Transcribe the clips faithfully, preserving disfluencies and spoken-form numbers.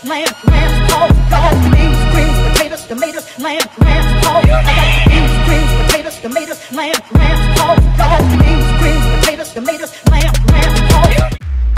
lamb, lamb, oh God, beans, greens, potatoes, tomatoes, lamb, lamb, oh I got beans, greens, potatoes, tomatoes, lamb, lamb, oh God, beans, greens, potatoes, tomatoes, lamb, lamb, oh.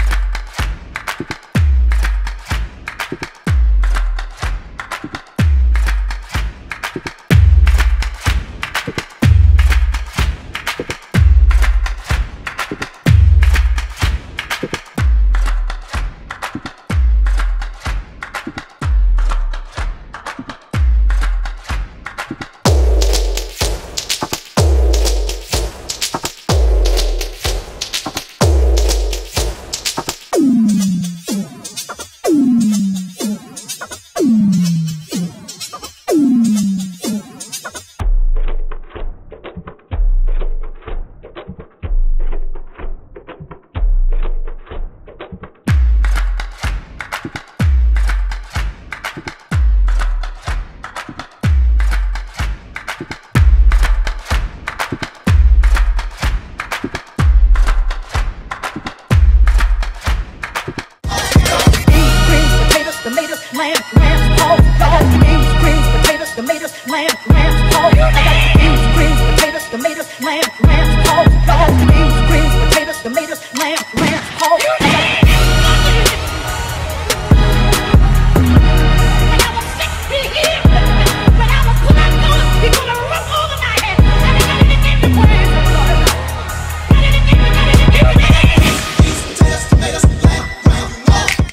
Lamb, lamb, oh God, beans, greens, potatoes, tomatoes, lamb, lamb, oh I got beans, greens, potatoes, tomatoes, lamb, lamb, oh God.